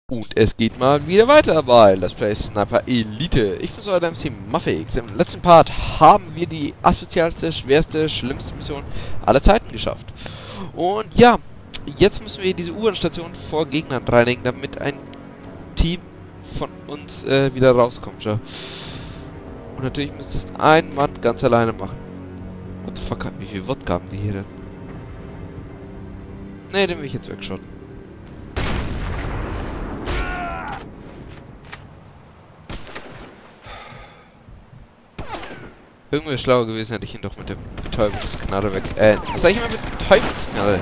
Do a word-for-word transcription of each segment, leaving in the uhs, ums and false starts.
Und es geht mal wieder weiter bei Let's Play Sniper Elite. Ich bin so euer M C Muffix. Im letzten Part haben wir die asozialste, schwerste, schlimmste Mission aller Zeiten geschafft. Und ja, jetzt müssen wir diese U-Bahn-Station vor Gegnern reinigen, damit ein Team von uns äh, wieder rauskommt. Ja. Und natürlich müsste es ein Mann ganz alleine machen. What the fuck, wie viel Wodka haben wir hier denn? Ne, den will ich jetzt wegschotten. Irgendwie wäre schlauer gewesen, hätte ich ihn doch mit der Betäubungsknarre weg... Äh, was sag ich immer mit Betäubungsknarre?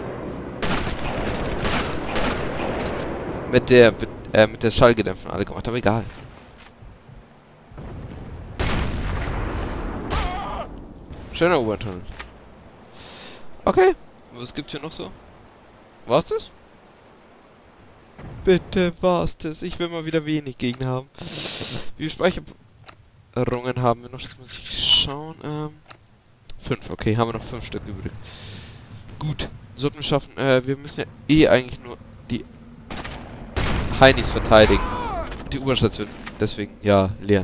Mit der... Be äh, mit der Schallgedämpfung alle gemacht, aber egal. Schöner U-Bahn-Tunnel. Okay, was gibt's hier noch so? War's das? Bitte war's das. Ich will mal wieder wenig Gegner haben. Wie viel Speicherungen haben wir noch? Das muss ich schauen. Ähm, fünf. Okay, haben wir noch fünf Stück übrig. Gut. Sollten wir schaffen. Äh, wir müssen ja eh eigentlich nur die Heinis verteidigen. Und die U-Bahn-Station. Deswegen, ja, leeren.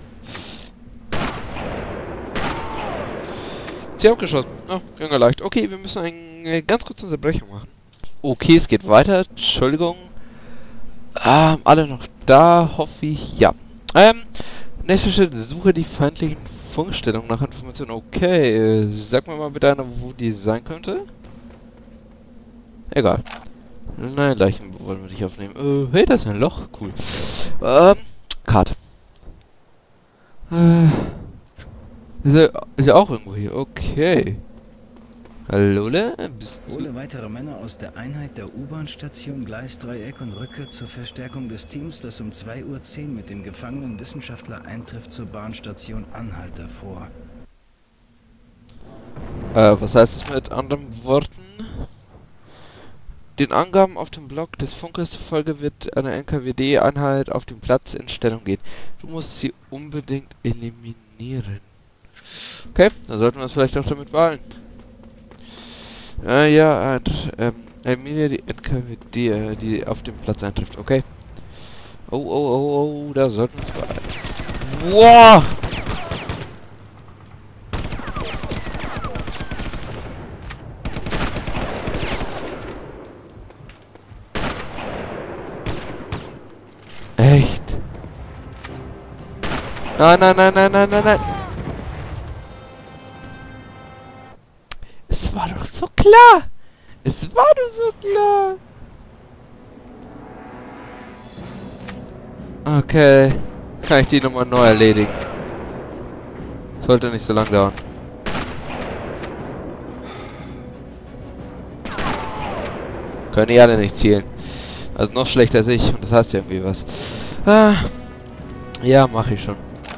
Sie haben geschossen. Oh, ging ja leicht. Okay, wir müssen eine ganz kurze Unterbrechung machen. Okay, es geht weiter. Entschuldigung. Ähm, alle noch da, hoffe ich. Ja. Ähm, nächster Schritt. Suche die feindlichen Funkstellungen nach Informationen. Okay, äh, sag mir mal bitte einer, wo die sein könnte. Egal. Nein, Leichen wollen wir nicht aufnehmen. Äh, hey, da ist ein Loch. Cool. Ähm, Karte. Äh... Ist er, ist er auch irgendwo hier? Okay. Hallo, bist du... Hole weitere Männer aus der Einheit der U-Bahn-Station Gleisdreieck und rücke zur Verstärkung des Teams, das um zwei Uhr zehn mit dem gefangenen Wissenschaftler eintrifft, zur Bahnstation Anhalter vor. Äh, was heißt das mit anderen Worten? Den Angaben auf dem Blog des Funkers zufolge wird eine N K W D-Einheit auf dem Platz in Stellung gehen. Du musst sie unbedingt eliminieren. Okay, dann sollten wir uns vielleicht auch damit beeilen. Äh, ja, äh, ähm, eliminiere die N K W D, äh, die auf dem Platz eintrifft, okay. Oh, oh, oh, oh, da sollten wir uns beeilen. Wow! Echt? Nein, nein, nein, nein, nein, nein, nein. Es war doch so klar! Es war doch so klar! Okay. Kann ich die nochmal neu erledigen. Sollte nicht so lange dauern. Können die alle nicht zielen. Also noch schlechter als ich. Und das heißt ja irgendwie was. Ah. Ja, mache ich schon.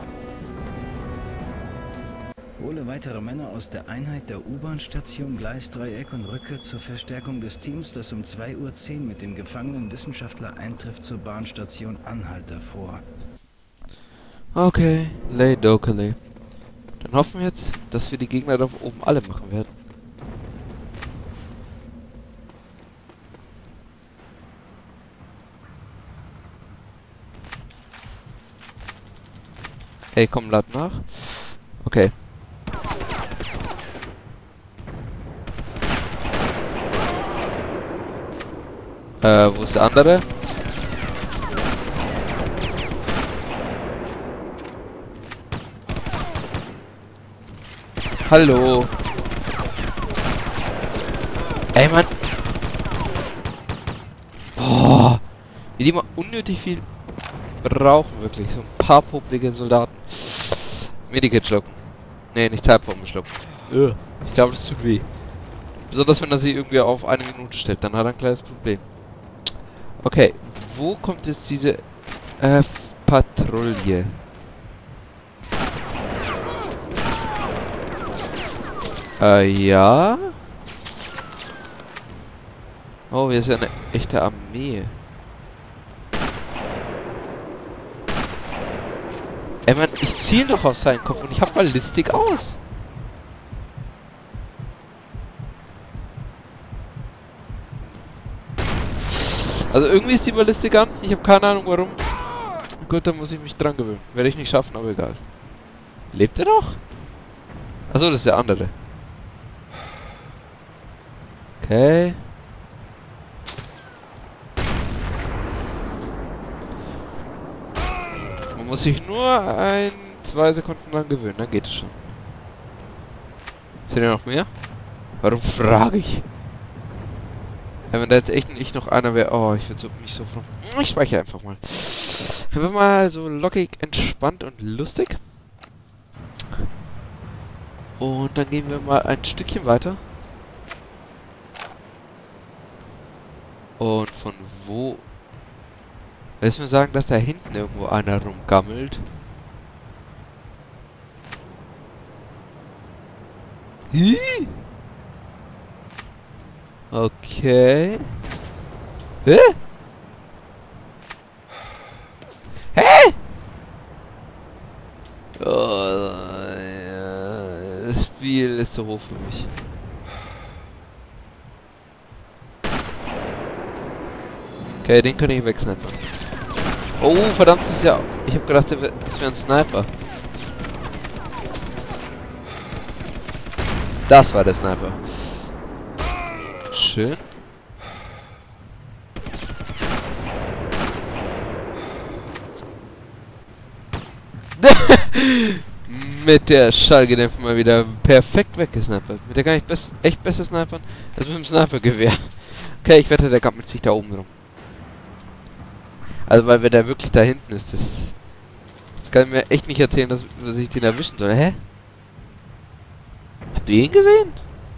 Hole weitere Männer aus der Einheit der U-Bahn-Station Gleisdreieck und rücke zur Verstärkung des Teams, das um zwei Uhr zehn mit dem gefangenen Wissenschaftler eintrifft, zur Bahnstation Anhalter vor. Okay, lay dokele. Dann hoffen wir jetzt, dass wir die Gegner da oben alle machen werden. Hey, komm, lad nach. Okay. Äh, wo ist der andere? Hallo. Ey, Mann. Boah. Wie die mal unnötig viel brauchen, wirklich. So ein paar poplige Soldaten. Medikit schlucken. Nee, nicht Zeitbombe schlucken. Ich glaube, das tut weh. Besonders wenn er sie irgendwie auf eine Minute stellt, dann hat er ein kleines Problem. Okay, wo kommt jetzt diese äh, Patrouille? Äh, ja. Oh, wir sind eine echte Armee. Ey, Mann, ich ziel doch auf seinen Kopf und ich hab Ballistik aus. Also irgendwie ist die Ballistik an. Ich habe keine Ahnung warum. Gut, dann muss ich mich dran gewöhnen. Werde ich nicht schaffen, aber egal. Lebt er noch? Achso, das ist der andere. Okay. Man muss sich nur ein, zwei Sekunden lang gewöhnen, dann geht es schon. Sind ja noch mehr? Warum frage ich? Ja, wenn da jetzt echt nicht noch einer wäre... Oh, ich würde so, mich so... Ich speichere einfach mal. Einfach mal so lockig, entspannt und lustig. Und dann gehen wir mal ein Stückchen weiter. Und von wo... Willst du mir sagen, dass da hinten irgendwo einer rumgammelt? Hi? Okay. Hä? Hä? Oh, ja. Das Spiel ist so hoch für mich. Okay, den kann ich wegsnipen. Oh, verdammt, das ist ja... Ich hab gedacht, das wäre ein Sniper. Das war der Sniper. Schön. Mit der Schallgedämpfung mal wieder perfekt weggesnipert. Mit der kann ich best echt besser snipern als mit dem Snipergewehr. Okay, ich wette, der gammelt sich da oben rum. Also, weil wenn der wirklich da hinten ist, das... Das kann ich mir echt nicht erzählen, dass, dass ich den erwischen soll. Hä? Habt ihr ihn gesehen?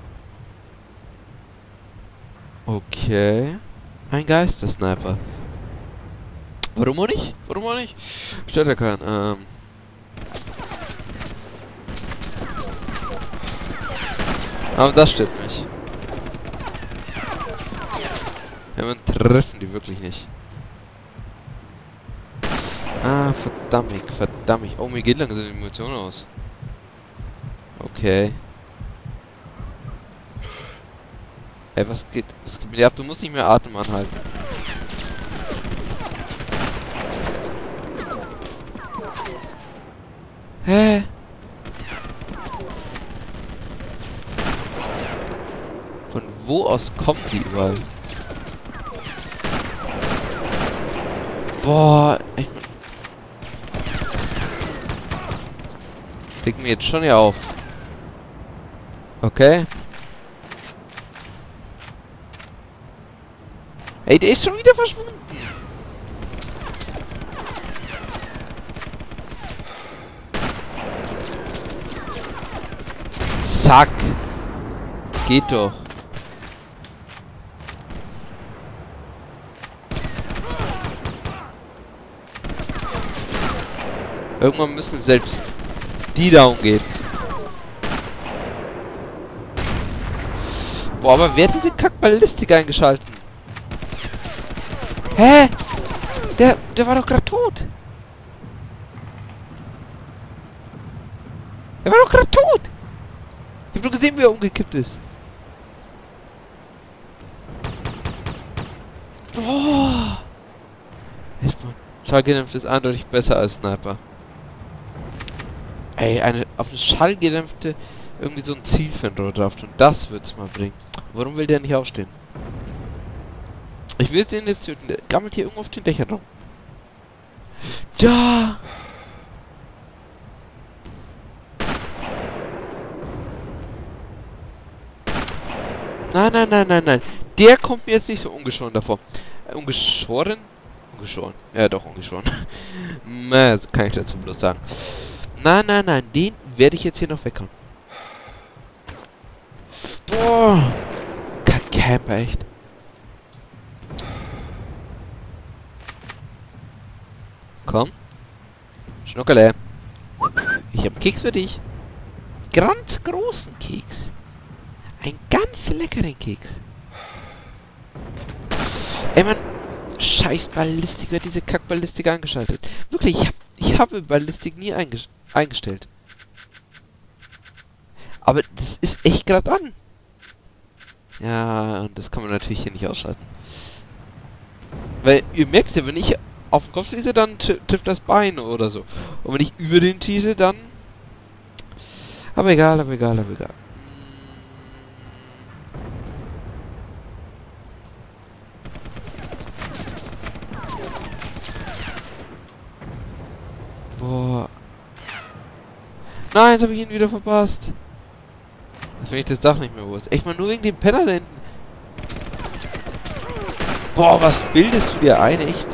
Okay. Ein Geistersniper. Warum auch nicht? Warum auch nicht? Stört ja keinen. Ähm... Aber das stört mich. Ja, man treffen die wirklich nicht. Ah, verdammt, verdammt. Oh, mir geht langsam die Munition aus. Okay. Ey, was geht? Was geht mit dir ab? Du musst nicht mehr Atem anhalten. Hä? Von wo aus kommen die überall? Boah, ich... Kriegt mir jetzt schon hier auf. Okay. Ey, der ist schon wieder verschwunden. Zack. Geht doch. Irgendwann müssen selbst die down gehen. Boah, aber wer hat diese Kackballistik eingeschalten? Hä? Der, der war doch gerade tot. Der war doch gerade tot. Ich hab nur gesehen, wie er umgekippt ist. Boah. Schallgedämpft ist eindeutig besser als Sniper. Ey, eine auf eine Schallgedämpfte irgendwie so ein Zielfernrohr drauf tun. Das wird's mal bringen. Warum will der nicht aufstehen? Ich will den jetzt töten. Der gammelt hier irgendwo auf den Dächern rum. Da! Nein, nein, nein, nein, nein. Der kommt mir jetzt nicht so ungeschoren davor. Äh, ungeschoren? Ungeschoren. Ja, doch, ungeschoren. Na, kann ich dazu bloß sagen. Nein, nein, nein. Den werde ich jetzt hier noch weghauen. Boah. Kackcamper, echt. Komm. Schnuckerle. Ich habe einen Keks für dich. Ganz großen Keks. Einen ganz leckeren Keks. Ey, man. Scheiß Ballistik. Wer hat diese Kackballistik eingeschaltet? Wirklich, ich, hab, ich habe Ballistik nie einge eingestellt. Aber das ist echt gerade an. Ja, und das kann man natürlich hier nicht ausschalten. Weil ihr merkt ja, wenn ich auf den Kopf schieße, dann trifft das Bein oder so. Und wenn ich über den schieße, dann... Aber egal, aber egal, aber egal. Boah. Nein, jetzt habe ich ihn wieder verpasst. Jetzt finde ich das Dach nicht mehr bewusst. Echt mal nur wegen dem Penner da hinten. Boah, was bildest du dir ein, echt?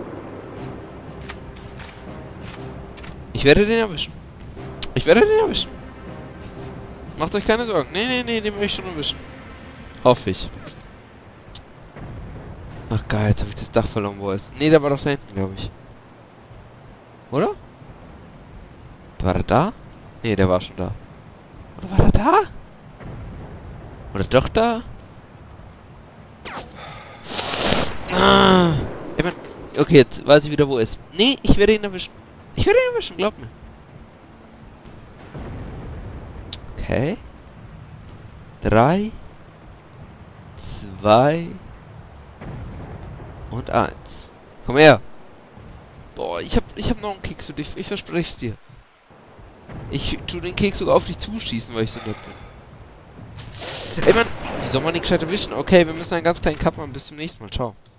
Ich werde den erwischen. Ich werde den erwischen. Macht euch keine Sorgen. Nee, nee, nee, den werde ich schon erwischen. Hoffe ich. Ach geil, jetzt habe ich das Dach verloren, wo er ist. Nee, der war doch da hinten, glaube ich. Oder? War er da? Nee, der war schon da. Oder war er da? Oder doch da? Ah. Ich mein, okay, jetzt weiß ich wieder, wo er ist. Nee, ich werde ihn erwischen. Ich werde ihn erwischen, glaub mir. Okay. Drei. Zwei. Und eins. Komm her. Boah, ich hab, ich hab noch einen Keks für dich. Ich verspreche es dir. Ich tu den Keks sogar auf dich zuschießen, weil ich so nett bin. Ey, Mann, wie soll man den gescheit erwischen? Okay, wir müssen einen ganz kleinen Cut machen. Bis zum nächsten Mal. Ciao.